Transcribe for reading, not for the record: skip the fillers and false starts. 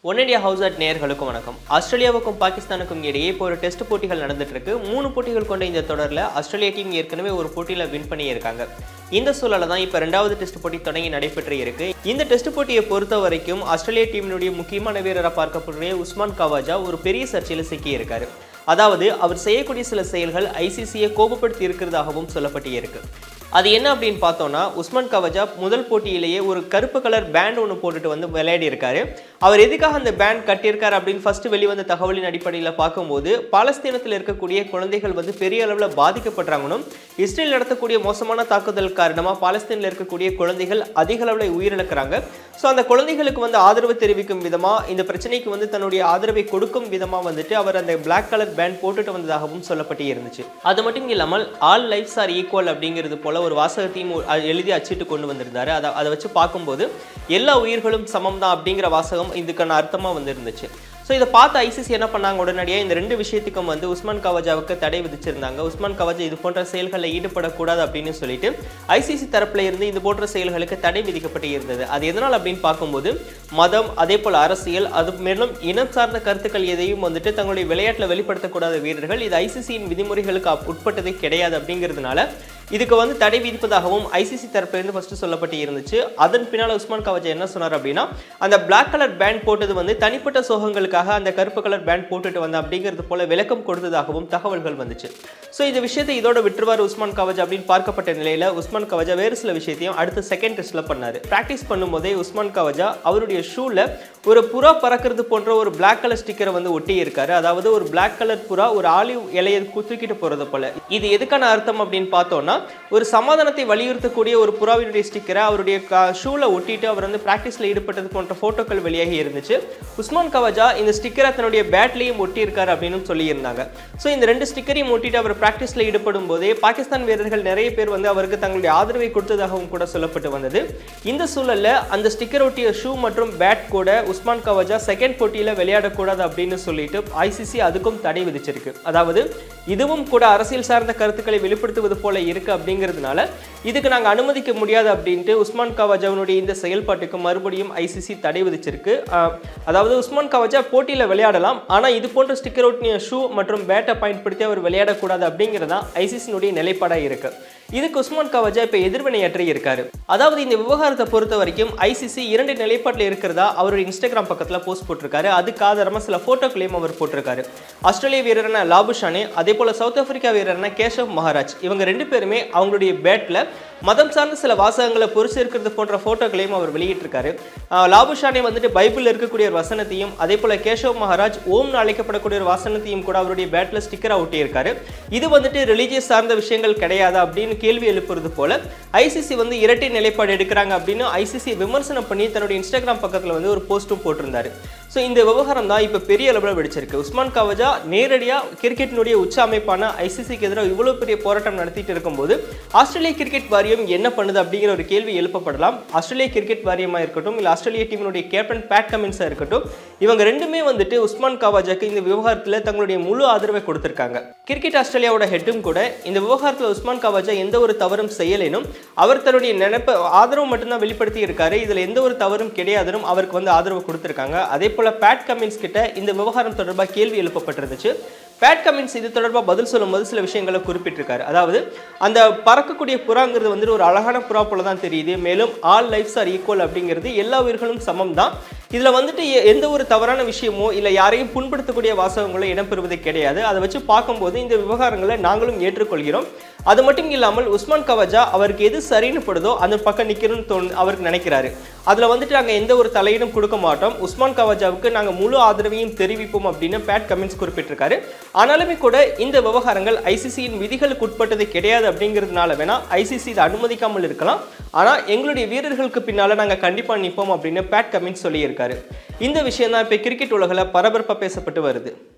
One India house at நேயர்களுக்கும் வணக்கம். ஆஸ்திரேலியாவுக்கும் பாகிஸ்தானுக்கும் இடையே இப்போ ஒரு டெஸ்ட் போட்டிகள் நடந்துட்டு இருக்கு. 3 போட்டிகள் கொண்ட இந்த தொடரில் ஆஸ்திரேலியா டீம் ஏற்கனவே ஒரு போட்டியில் வின் பண்ணியிருக்காங்க. இந்த சூழலில் தான் இப்போ 2வது டெஸ்ட் போட்டி தொடங்கி நடைபெற்று இருக்கு. இந்த டெஸ்ட் போட்டியை பொறுத்த வரைக்கும் ஆஸ்திரேலியா டீமினுடைய முக்கியமான வீரராக பார்க்கப்படுற உஸ்மான் கவாஜா ஒரு பெரிய சர்ச்சையில் சிக்கியிருக்காரு. அதாவது அவர் செய்யக்கூடிய சில செயல்கள் ஐசிசியை கோபப்படுத்தி இருக்கிறதாகவும் சொல்லப்பட்டு இருக்கு. அது என்ன அப்படின்னு பார்த்தோம்னா, உஸ்மான் கவாஜா முதல் போட்டியிலேயே ஒரு கருப்பு கலர் பேண்ட் ஒன்று போட்டுட்டு வந்து விளையாடி இருக்காரு. அவர் எதுக்காக அந்த பேண்ட் கட்டியிருக்காரு அப்படின்னு ஃபர்ஸ்ட் வெளிவந்த தகவலின் அடிப்படையில் பார்க்கும்போது, பாலஸ்தீனத்தில் இருக்கக்கூடிய குழந்தைகள் வந்து பெரிய அளவில் பாதிக்கப்படுறாங்கன்னு, இஸ்ரேல் நடத்தக்கூடிய மோசமான தாக்குதல் காரணமாக பாலஸ்தீனில் இருக்கக்கூடிய குழந்தைகள் அதிக அளவில் உயிரிழக்கிறாங்க. ஸோ அந்த குழந்தைகளுக்கு வந்து ஆதரவு தெரிவிக்கும் விதமாக, இந்த பிரச்சனைக்கு வந்து தன்னுடைய ஆதரவை கொடுக்கும் விதமாக வந்துட்டு அவர் அந்த பிளாக் கலர் பேண்ட் போட்டுட்டு வந்ததாகவும் சொல்லப்பட்டு இருந்துச்சு. அது மட்டும் இல்லாமல் ஆல் லைஃப்ஸ் ஆர் ஈக்குவல் அப்படிங்கிறது போல ஒரு வாசகத்தையும் எழுதி அச்சிட்டு கொண்டு வந்திருந்தாரு. அதை வச்சு பார்க்கும்போது எல்லா உயிர்களும் சமம் தான் அப்படிங்கிற வாசகம் இதுக்கான அர்த்தமா வந்து இருந்துச்சு. ஸோ இதை பார்த்து ஐசிசி என்ன பண்ணாங்க, உடனடியாக இந்த 2 விஷயத்துக்கும் வந்து உஸ்மான் கவாஜாவுக்கு தடை விதிச்சிருந்தாங்க. உஸ்மான் கவாஜா இது போன்ற செயல்களில் ஈடுபடக்கூடாது அப்படின்னு சொல்லிட்டு ஐசிசி தரப்புல இருந்து இது போன்ற செயல்களுக்கு தடை விதிக்கப்பட்டு இருந்தது. அது எதனால் அப்படின்னு பார்க்கும்போது, மதம், அதே போல் அரசியல், அது மேலும் இனம் சார்ந்த கருத்துக்கள் எதையும் வந்துட்டு தங்களுடைய விளையாட்டில் வெளிப்படுத்தக்கூடாத வீரர்கள் இது ஐசிசியின் விதிமுறைகளுக்கு உட்பட்டதே கிடையாது அப்படிங்கிறதுனால இதுக்கு வந்து தடை விதிப்பதாகவும் ஐசிசி தரப்பிலிருந்து ஃபர்ஸ்ட் சொல்லப்பட்டு இருந்துச்சு. அதன் பின்னால் உஸ்மான் கவாஜா என்ன சொன்னார் அப்படின்னா, அந்த பிளாக் கலர் பேண்ட் போட்டது வந்து தனிப்பட்ட சோகங்களுக்காக அந்த கருப்பு கலர் பேண்ட் போட்டுட்டு வந்த அப்படிங்கிறது போல விளக்கம் கொடுத்ததாகவும் தகவல்கள் வந்துச்சு. ஸோ இந்த விஷயத்தை இதோட விட்டுருவார் உஸ்மான் கவாஜா அப்படின்னு பார்க்கப்பட்ட நிலையில் உஸ்மான் கவாஜா வேறு சில விஷயத்தையும் அடுத்த செகண்ட் டெஸ்ட்ல பண்ணாரு. பிராக்டிஸ் பண்ணும்போதே உஸ்மான் கவாஜா அவருடைய ஷூல ஒரு புறா பறக்கிறது போன்ற ஒரு பிளாக் கலர் ஸ்டிக்கரை வந்து ஒட்டி இருக்காரு. அதாவது ஒரு பிளாக் கலர் புறா ஒரு ஆலிவ் இலையை தூக்கிட்டு போறது போல. இது எதுக்கான அர்த்தம் அப்படின்னு பார்த்தோம்னா, ஒரு சமாதானத்தை வலியுறுத்தக்கூடிய ஒரு புறாவினுடைய ஸ்டிக்கரை அவருடைய ஷூல ஒட்டிட்டு அவர் வந்து பிராக்டிஸ்ல ஈடுபட்டது போன்ற போட்டோக்கள் வெளியாகி இருந்துச்சு. உஸ்மான் கவாஜா இந்த ஸ்டிக்கரை தன்னுடைய பேட்லையும் ஒட்டி இருக்காரு அப்படின்னு சொல்லி இருந்தாங்க. ஸோ இந்த 2 ஸ்டிக்கரையும் ஒட்டிட்டு அவர் பிராக்டிஸ்ல ஈடுபடும் போதே பாகிஸ்தான் வீரர்கள் நிறைய பேர் வந்து அவருக்கு தங்களுடைய ஆதரவை கொடுத்ததாகவும் கூட சொல்லப்பட்டு வந்தது. இந்த சூழல்ல அந்த ஸ்டிக்கர் ஒட்டிய ஷூ மற்றும் பேட் கூட உஸ்மான் கவாஜா செகண்ட் போட்டியில விளையாடக்கூடாது அப்படின்னு சொல்லிட்டு ஐசிசி அதுக்கும் தடை விதிச்சிருக்கு. அதாவது இதுவும் கூட அரசியல் சார்ந்த கருத்துக்களை வெளிப்படுத்துவது போல இருக்கு அப்படிங்கிறதுனால இதுக்கு நாங்கள் அனுமதிக்க முடியாது அப்படின்ட்டு உஸ்மான் கவாஜாவினுடைய இந்த செயல்பாட்டுக்கு மறுபடியும் ஐசிசி தடை விதிச்சிருக்கு. அதாவது உஸ்மான் கவாஜா போட்டியில் விளையாடலாம், ஆனால் இது போன்ற ஸ்டிக்கர் ஒட்டிய ஷூ மற்றும் பேட்டை பயன்படுத்தி அவர் விளையாடக்கூடாது அப்படிங்கிறதா ஐசிசியினுடைய நிலைப்பாடாக இருக்கு. இதுக்கு உஸ்மான் கவாஜா இப்போ எதிர்வினையாற்றி இருக்காரு. அதாவது இந்த விவகாரத்தை பொறுத்த வரைக்கும் ஐசிசி 2 நிலைப்பாட்டில் இருக்கிறதா அவருடைய இன்ஸ்டாகிராம் பக்கத்தில் போஸ்ட் போட்டிருக்காரு. அதுக்கு ஆதாரமாக சில போட்டோக்களையும் அவர் போட்டிருக்காரு. ஆஸ்திரேலிய வீரரான லாபுஷானே, அதே போல சவுத் ஆப்பிரிக்கா வீரரான கேஷவ் மகாராஜ், இவங்க 2 பேருமே அவங்களுடைய பேட்ல மதம் சார்ந்த சில வாசகங்களை பொறிச்சிருக்கிறது போன்ற போட்டோக்களையும் அவர் வெளியிட்டிருக்காரு. லாபுஷானே வந்துட்டு பைபிளில் இருக்கக்கூடிய ஒரு வசனத்தையும், அதே போல கேஷவ் மகாராஜ் ஓம்னு அழைக்கப்படக்கூடிய ஒரு வசனத்தையும் கூட அவருடைய பேட்ல ஸ்டிக்கரா ஒட்டியிருக்காரு. இது வந்துட்டு ரிலீஜியஸ் சார்ந்த விஷயங்கள் கிடையாது அப்படின்னு கேள்வி எழுப்புறது போல ஐசிசி வந்து இரட்டை நிலைப்பாடு எடுக்கிறாங்க அப்படின்னு ஐசிசி விமர்சனம் பண்ணி தன்னுடைய இன்ஸ்டாகிராம் பக்கத்தில் வந்து ஒரு போஸ்ட்டும் போட்டிருந்தாரு. ஸோ இந்த விவகாரம் தான் இப்போ பெரிய அளவில் வெடிச்சிருக்கு. உஸ்மான் கவாஜா நேரடியாக கிரிக்கெட்டினுடைய உச்ச அமைப்பான ஐசிசிக்கு எதிராக இவ்வளோ பெரிய போராட்டம் நடத்திட்டு இருக்கும்போது ஆஸ்திரேலிய கிரிக்கெட் வாரியம் என்ன பண்ணுது அப்படிங்கிற ஒரு கேள்வி எழுப்பப்படலாம். ஆஸ்திரேலிய கிரிக்கெட் வாரியமாக இருக்கட்டும், இல்லை ஆஸ்திரேலிய டீமினுடைய கேப்டன் பேட் கமின்ஸாக இருக்கட்டும், இவங்க 2மே வந்துட்டு உஸ்மான் கவாஜாக்கு இந்த விவகாரத்தில் தங்களுடைய முழு ஆதரவை கொடுத்திருக்காங்க. கிரிக்கெட் ஆஸ்திரேலியாவோட ஹெட்டும் கூட இந்த விவகாரத்தில் உஸ்மான் கவாஜா எந்த ஒரு தவறும் செய்யலேனும் அவர் தன்னுடைய ஆதரவு மட்டும்தான் வெளிப்படுத்தி இருக்காரு. இதில் எந்த ஒரு தவறும் கிடையாதுன்னு அவருக்கு வந்து ஆதரவு கொடுத்திருக்காங்க. அதே போல பேட் கமின்ஸ் கிட்ட இந்த விவகாரம் தொடர்பாக கேள்வி எழுப்பப்பட்டிருந்துச்சு. பேட் கமின்ஸ் இது தொடர்பாக பதில் சொல்லும்போது சில விஷயங்களை குறிப்பிட்டிருக்காரு. அதாவது அந்த பறக்கக்கூடிய புறாங்கிறது வந்து ஒரு அழகான புறா போல தான் தெரியுது. மேலும் ஆல் லைஃப்ஸ் ஆர் ஈக்குவல் அப்படிங்கிறது எல்லா உயிர்களும் சமம் தான். இதில் வந்துட்டு எந்த ஒரு தவறான விஷயமோ இல்லை யாரையும் புண்படுத்தக்கூடிய வாசகங்களோ இடம்பெறுவது கிடையாது. அதை வச்சு பார்க்கும்போது இந்த விவகாரங்களை நாங்களும் ஏற்றுக்கொள்கிறோம். அது மட்டும் இல்லாமல் உஸ்மான் கவாஜா அவருக்கு எது சரின்னு படுதோ அந்த பக்கம் நிற்கணும்னு அவருக்கு நினைக்கிறாரு. அதில் வந்துட்டு நாங்கள் எந்த ஒரு தலையீடும் கொடுக்க மாட்டோம், உஸ்மான் கவாஜாவுக்கு நாங்கள் முழு ஆதரவையும் தெரிவிப்போம் அப்படின்னு பேட் கமின்ஸ் குறிப்பிட்டிருக்காரு. ஆனாலுமே கூட இந்த விவகாரங்கள் ஐசிசியின் விதிகளுக்கு உட்பட்டது கிடையாது அப்படிங்கிறதுனால வேணா ஐசிசி இதை அனுமதிக்காமல் இருக்கலாம். ஆனால் எங்களுடைய வீரர்களுக்கு பின்னால் நாங்கள் கண்டிப்பாக நிற்போம் அப்படின்னு பேட் கமின்ஸ் சொல்லியிருக்காரு. இந்த விஷயம் தான் இப்போ கிரிக்கெட் உலகில் பரபரப்பாக பேசப்பட்டு வருது.